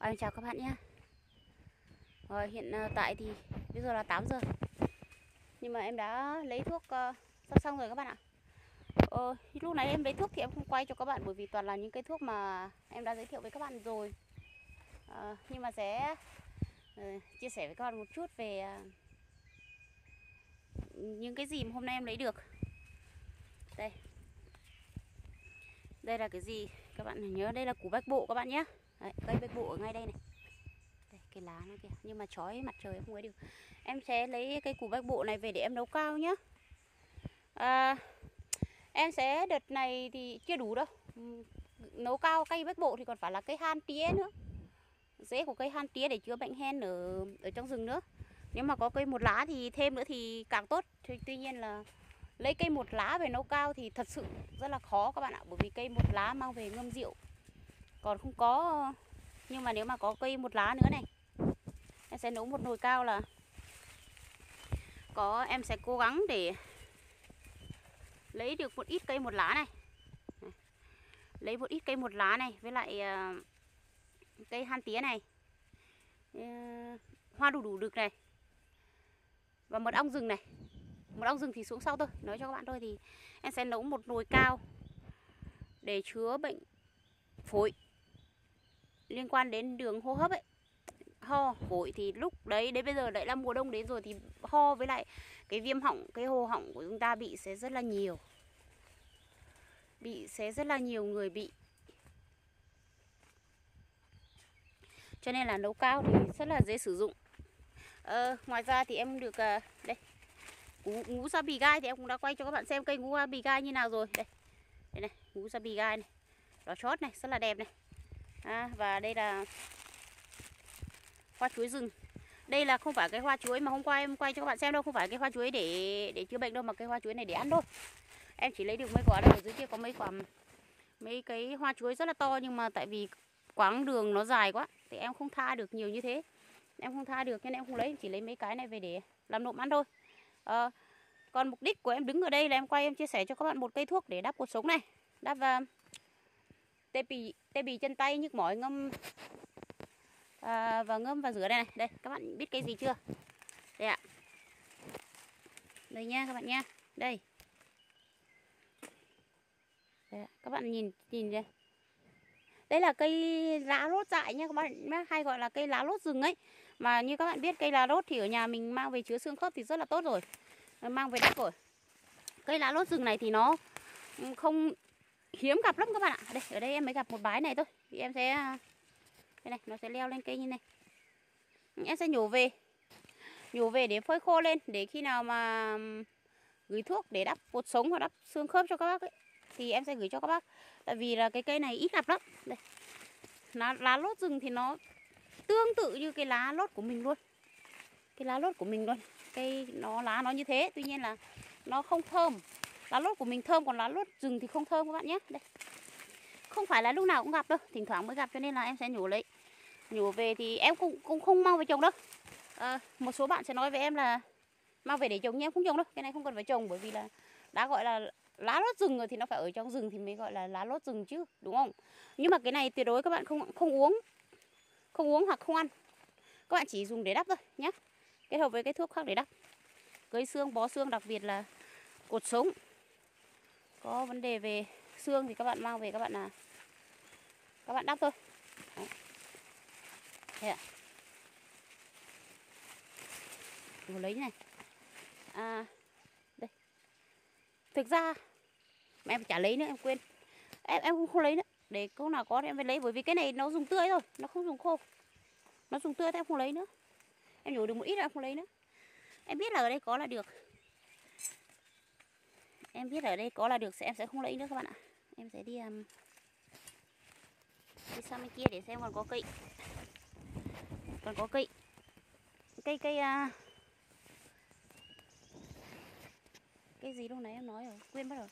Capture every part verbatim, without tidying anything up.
À, chào các bạn nhé. Rồi, hiện uh, tại thì bây giờ là tám giờ. Nhưng mà em đã lấy thuốc uh, sắp xong rồi các bạn ạ. Ờ, lúc này em lấy thuốc thì em không quay cho các bạn bởi vì toàn là những cái thuốc mà em đã giới thiệu với các bạn rồi. uh, Nhưng mà sẽ uh, chia sẻ với các bạn một chút về uh, những cái gì mà hôm nay em lấy được. Đây. Đây là cái gì? Các bạn nhớ đây là củ bách bộ các bạn nhé. Đấy, cây bách bộ ở ngay đây này. Đây, cái lá nó kìa, nhưng mà chói mặt trời không ấy được. Em sẽ lấy cây củ bách bộ này về để em nấu cao nhá. à, Em sẽ đợt này thì chưa đủ đâu. Nấu cao cây bách bộ thì còn phải là cây han tía nữa. Rễ của cây han tía để chữa bệnh hen ở, ở trong rừng nữa. Nếu mà có cây một lá thì thêm nữa thì càng tốt. Tuy nhiên là lấy cây một lá về nấu cao thì thật sự rất là khó các bạn ạ. Bởi vì cây một lá mang về ngâm rượu còn không có. Nhưng mà nếu mà có cây một lá nữa này, em sẽ nấu một nồi cao là có. Em sẽ cố gắng để lấy được một ít cây một lá này, lấy một ít cây một lá này với lại uh, cây han tía này, uh, hoa đủ đủ đực này và mật ong rừng này. Mật ong rừng thì xuống sau thôi, nói cho các bạn thôi. Thì em sẽ nấu một nồi cao để chữa bệnh phổi liên quan đến đường hô hấp ấy. Ho, phổi thì lúc đấy, đến bây giờ lại là mùa đông đến rồi thì ho với lại cái viêm họng, cái hô họng của chúng ta bị sẽ rất là nhiều. Bị sẽ rất là nhiều người bị. Cho nên là nấu cao thì rất là dễ sử dụng. ờ, Ngoài ra thì em được uh, đây, ngũ, ngũ sa bì gai thì em cũng đã quay cho các bạn xem cây ngũ sa bì gai như nào rồi. Đây, đây này, ngũ sa bì gai này, đỏ chót này, rất là đẹp này. à, Và đây là hoa chuối rừng. Đây là không phải cái hoa chuối mà hôm qua em quay cho các bạn xem đâu. Không phải cái hoa chuối để để chữa bệnh đâu, mà cái hoa chuối này để ăn thôi. Em chỉ lấy được mấy quả đây, ở dưới kia có mấy quả, mấy cái hoa chuối rất là to. Nhưng mà tại vì quãng đường nó dài quá thì em không tha được nhiều như thế. Em không tha được nên em không lấy, em chỉ lấy mấy cái này về để làm nộm ăn thôi. à, Còn mục đích của em đứng ở đây là em quay, em chia sẻ cho các bạn một cây thuốc để đắp cột sống này. Đắp uh, tê bì, tê bì chân tay, nhức mỏi, ngâm à, và ngâm và rửa đây này. Đây, các bạn biết cây gì chưa? Đây ạ. Đây nha các bạn nha. Đây. Đây, các bạn nhìn nhìn đây. Đây là cây lá lốt dại nha các bạn, hay gọi là cây lá lốt rừng ấy. Mà như các bạn biết, cây lá lốt thì ở nhà mình mang về chữa xương khớp thì rất là tốt rồi, mang về đắp rồi. Cây lá lốt rừng này thì nó không hiếm gặp lắm các bạn ạ. Đây, ở đây em mới gặp một bái này thôi. Thì em sẽ đây này, nó sẽ leo lên cây như này. Em sẽ nhổ về, nhổ về để phơi khô lên, để khi nào mà gửi thuốc để đắp cột sống hoặc đắp xương khớp cho các bác ấy, thì em sẽ gửi cho các bác. Tại vì là cái cây này ít gặp lắm. Đây, lá, lá lốt rừng thì nó tương tự như cái lá lốt của mình luôn. Cái lá lốt của mình luôn. Cây nó lá nó như thế, tuy nhiên là nó không thơm. Lá lốt của mình thơm, còn lá lốt rừng thì không thơm các bạn nhé. Đây, không phải là lúc nào cũng gặp đâu, thỉnh thoảng mới gặp, cho nên là em sẽ nhổ lấy. Nhổ về thì em cũng cũng không mang về trồng đâu. à, Một số bạn sẽ nói với em là mang về để trồng, nhưng em không trồng đâu. Cái này không cần phải trồng, bởi vì là đã gọi là lá lốt rừng rồi thì nó phải ở trong rừng thì mới gọi là lá lốt rừng chứ, đúng không? Nhưng mà cái này tuyệt đối các bạn không không uống, không uống hoặc không ăn. Các bạn chỉ dùng để đắp thôi nhé, kết hợp với cái thuốc khác để đắp. Cấy xương, bó xương, đặc biệt là cột sống có vấn đề về xương thì các bạn mang về, các bạn là các bạn đắp thôi. Đấy. Thế ạ. Tôi lấy này. À, đây. Thực ra mà em chả lấy nữa, em quên. Em em không lấy nữa. Để câu nào có thì em phải lấy, bởi vì cái này nó dùng tươi thôi, nó không dùng khô. Nó dùng tươi thì em không lấy nữa. Em nhổ được một ít là em không lấy nữa. Em biết là ở đây có là được. Em biết là ở đây có là được, em sẽ không lấy nữa các bạn ạ. Em sẽ đi um, đi sang bên kia để xem còn có cây. Còn có cây. Cây cây uh, cây gì lúc nãy em nói rồi, quên mất rồi.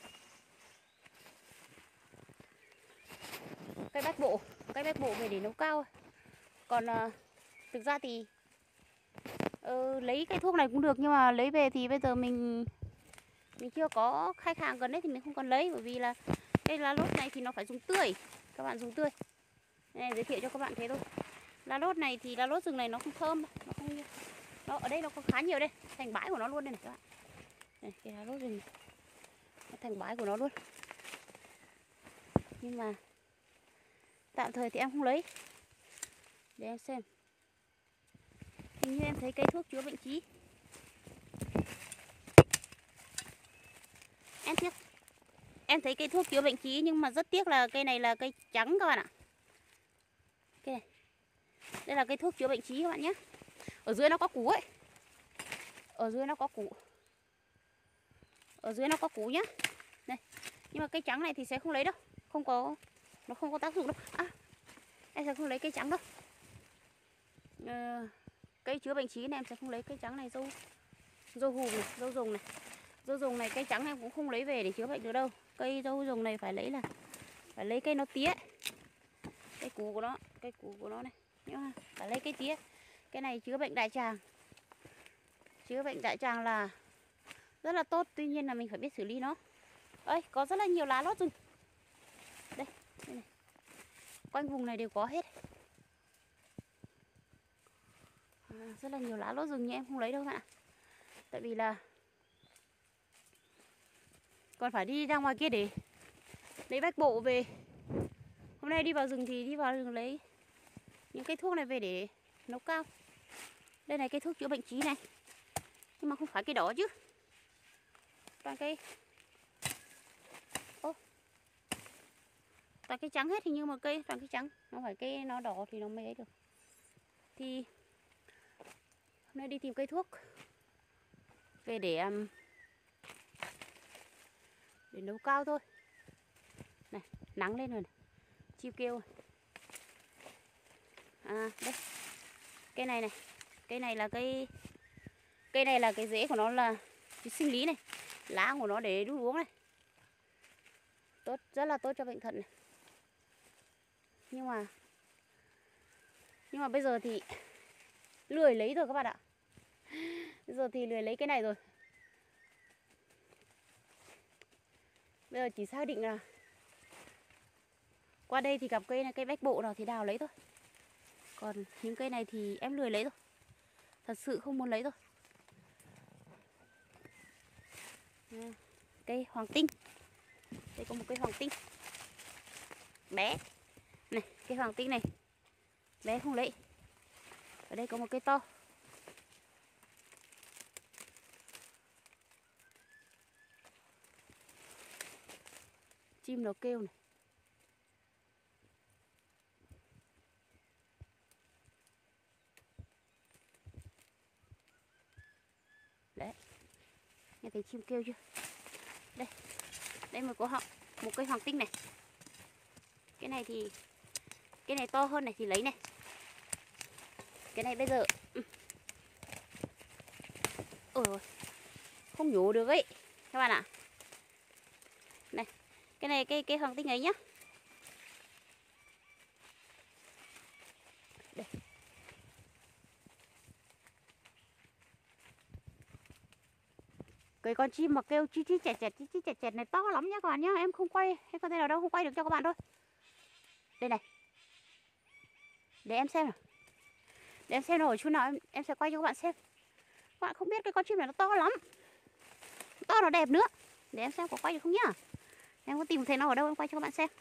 Cây bách bộ, cây bách bộ về để nấu cao. Còn uh, thực ra thì uh, lấy cây thuốc này cũng được, nhưng mà lấy về thì bây giờ mình mình chưa có khách hàng gần đấy thì mình không cần lấy, bởi vì là cây lá lốt này thì nó phải dùng tươi, các bạn dùng tươi. Đây, giới thiệu cho các bạn thế thôi. Lá lốt này thì lá lốt rừng này nó không thơm, nó không như nó ở đây nó có khá nhiều đây, thành bãi của nó luôn đây này các bạn. Đây, cái lá lốt rừng này. Nó thành bãi của nó luôn. Nhưng mà tạm thời thì em không lấy. Để em xem. Hình như em thấy cây thuốc chữa bệnh trí. Em tiếc. Em thấy cây thuốc chữa bệnh trí nhưng mà rất tiếc là cây này là cây trắng các bạn ạ. Cây này. Đây là cây thuốc chữa bệnh trí các bạn nhé. Ở dưới nó có củ ấy. Ở dưới nó có củ. Ở dưới nó có củ nhá. Đây. Nhưng mà cây trắng này thì sẽ không lấy đâu. Không có, nó không có tác dụng đâu. À, em sẽ không lấy cây trắng đâu. Ờ, cây chữa bệnh trí này em sẽ không lấy cây trắng này, dâu dâu hùm này, dâu rồng này. Dâu rồng này cây trắng em cũng không lấy về để chữa bệnh được đâu. Cây dâu rồng này phải lấy là phải lấy cây nó tía. Cây củ của nó, cây củ của nó này. Nhưng mà phải lấy cây tía. Cái này chữa bệnh đại tràng. Chữa bệnh đại tràng là rất là tốt, tuy nhiên là mình phải biết xử lý nó. Ơi, có rất là nhiều lá lốt rừng. Đây, đây này. Quanh vùng này đều có hết. À, rất là nhiều lá lốt rừng nhưng em không lấy đâu các bạn ạ. Tại vì là còn phải đi ra ngoài kia để lấy bách bộ về. Hôm nay đi vào rừng thì đi vào rừng lấy những cây thuốc này về để nấu cao. Đây này, cây thuốc chữa bệnh trí này. Nhưng mà không phải cây đỏ chứ. Toàn cây Ô, toàn cây trắng hết, hình như một cây toàn cây trắng. Nó phải cây nó đỏ thì nó mới ấy được. Thì hôm nay đi tìm cây thuốc về để um, để nấu cao thôi. Này, nắng lên rồi này. Chim kêu rồi. À, đây. Cây này này. Cây này là cây Cây này là cái rễ của nó là cái sinh lý này. Lá của nó để đút uống này. Tốt, rất là tốt cho bệnh thận này. Nhưng mà Nhưng mà bây giờ thì lười lấy rồi các bạn ạ. Bây giờ thì lười lấy cái này rồi. Bây giờ chỉ xác định là qua đây thì gặp cây này, cây bách bộ nào thì đào lấy thôi. Còn những cây này thì em lười lấy rồi. Thật sự không muốn lấy rồi. Cây hoàng tinh. Đây có một cây hoàng tinh bé. Này, cây hoàng tinh này bé không lấy. Ở đây có một cây to. Chim nó kêu này. Đấy. Nghe thấy chim kêu chưa? Đây. Đây mới có họ một cây hoàng tinh này. Cái này thì cái này to hơn này thì lấy này. Cái này bây giờ ôi ôi, không nhổ được ấy các bạn ạ. Này, cái này cây cây hoàng tinh ấy nhá. Đây. Cái con chim mà kêu chi chi chẹt chẹt chi chi chẹt chẹt này to lắm nhá các bạn nhá. Em không quay, em có thể nào đâu không quay được cho các bạn thôi. Đây này. Để em xem nào. Để em xem nào ở chỗ nào em em sẽ quay cho các bạn xem. Các bạn không biết cái con chim này nó to lắm. To nó đẹp nữa. Để em xem có quay được không nhá. Em có tìm thấy nó ở đâu em quay cho các bạn xem.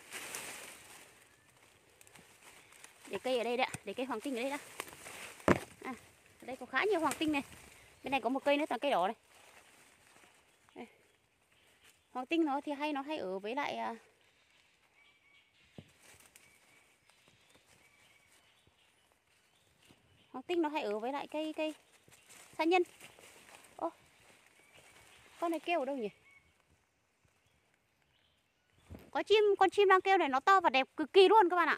Để cây ở đây đấy ạ. Để cây hoàng tinh ở đây đã. À, ở đây có khá nhiều hoàng tinh này. Bên này có một cây nữa toàn cây đỏ này. Đây. Hoàng tinh nó thì hay nó hay ở với lại à, hoàng tinh nó hay ở với lại cây cây sa nhân. Ô, con này kêu ở đâu nhỉ? Có chim, con chim đang kêu này nó to và đẹp cực kỳ luôn các bạn ạ.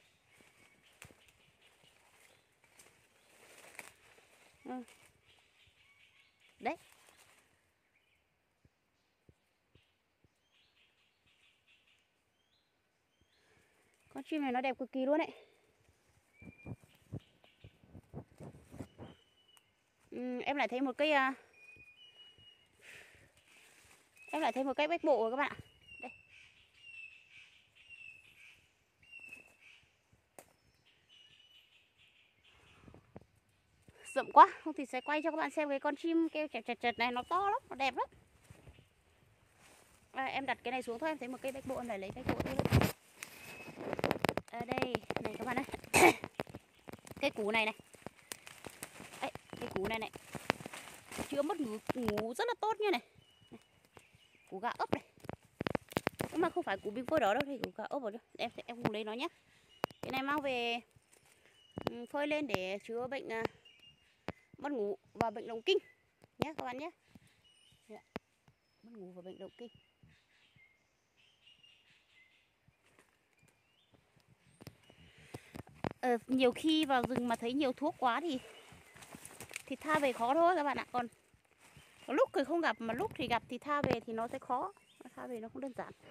Ừ. Đấy. Con chim này nó đẹp cực kỳ luôn đấy. Ừ, em lại thấy một cây uh, em lại thấy một cây bách bộ rồi các bạn ạ. Đây. rậm quá, không thì sẽ quay cho các bạn xem cái con chim kêu chật chật chật này, nó to lắm, nó đẹp lắm. À, em đặt cái này xuống thôi, em thấy một cây bách bộ em lại lấy bách bộ thôi. Ở đây này các bạn ơi. Cái củ này này. Đấy, cái củ này này chữa mất ngủ, ngủ rất là tốt như này. Củ gà ấp này. Nhưng mà không phải củ bình phôi đó đâu, thì củ gà ấp vào đâu. Em sẽ em cùng lấy nó nhé. Cái này mang về phơi lên để chữa bệnh uh, mất ngủ và bệnh động kinh nhé các bạn nhé. Mất ngủ và bệnh động kinh. Ờ, nhiều khi vào rừng mà thấy nhiều thuốc quá thì thì tha về khó thôi các bạn ạ. Còn lúc thì không gặp, mà lúc thì gặp thì tha về thì nó sẽ khó. Tha về nó không đơn giản.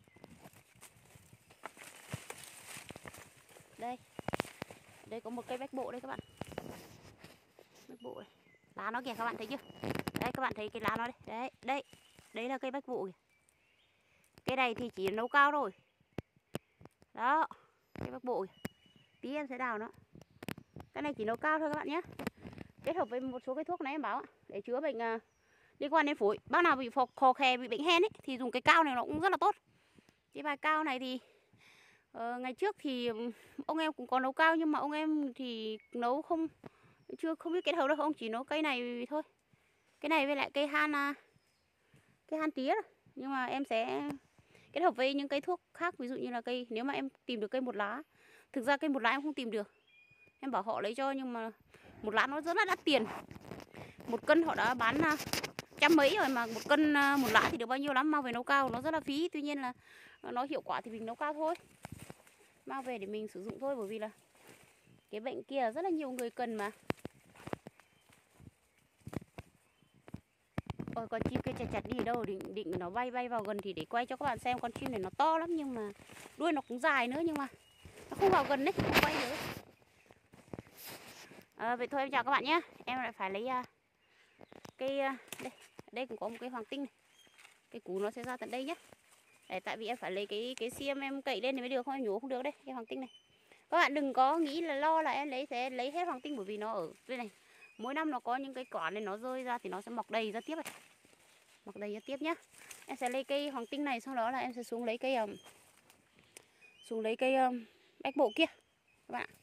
Đây, đây có một cây bách bộ đây các bạn. Bách bộ này. Lá nó kìa, các bạn thấy chưa? Đây các bạn thấy cái lá nó đây. Đấy, đây. Đấy là cây bách bộ kìa. Cây này thì chỉ nấu cao thôi. Đó, cây bách bộ kìa. Tí em sẽ đào nó. Cái này chỉ nấu cao thôi các bạn nhé. Kết hợp với một số cái thuốc này em bảo để chữa bệnh uh, liên quan đến phổi. Bác nào bị phò, khò khè, bị bệnh hen ấy thì dùng cái cao này nó cũng rất là tốt. Cái bài cao này thì uh, ngày trước thì ông em cũng có nấu cao, nhưng mà ông em thì nấu không chưa không biết kết hợp đâu, ông chỉ nấu cây này thôi. Cái này với lại cây han uh, cây han tía. Nhưng mà em sẽ kết hợp với những cây thuốc khác, ví dụ như là cây, nếu mà em tìm được cây một lá. Thực ra cây một lá em không tìm được, em bảo họ lấy cho, nhưng mà một lá nó rất là đắt tiền. Một cân họ đã bán uh, trăm mấy rồi, mà một cân uh, một lá thì được bao nhiêu lắm, mang về nấu cao nó rất là phí. Tuy nhiên là uh, nó hiệu quả thì mình nấu cao thôi, mang về để mình sử dụng thôi, bởi vì là cái bệnh kia rất là nhiều người cần mà. Ôi, con chim kia chặt chặt đi ở đâu, định định nó bay bay vào gần thì để quay cho các bạn xem. Con chim này nó to lắm, nhưng mà đuôi nó cũng dài nữa, nhưng mà nó không vào gần đấy, không quay được. À, vậy thôi em chào các bạn nhé. Em lại phải lấy uh, cây uh, đây, đây cũng có một cây hoàng tinh này. Cái củ nó sẽ ra tận đây nhé. Để, tại vì em phải lấy cái cái xiêm em cậy lên thì mới được, không em nhổ không được đây. Cây hoàng tinh này, các bạn đừng có nghĩ là lo là em lấy sẽ lấy hết hoàng tinh, bởi vì nó ở đây này. Mỗi năm nó có những cái quả này nó rơi ra thì nó sẽ mọc đầy ra tiếp này. Mọc đầy ra tiếp nhá. Em sẽ lấy cây hoàng tinh này, sau đó là em sẽ xuống lấy cây um, xuống lấy cây um, bách bộ kia các bạn ạ.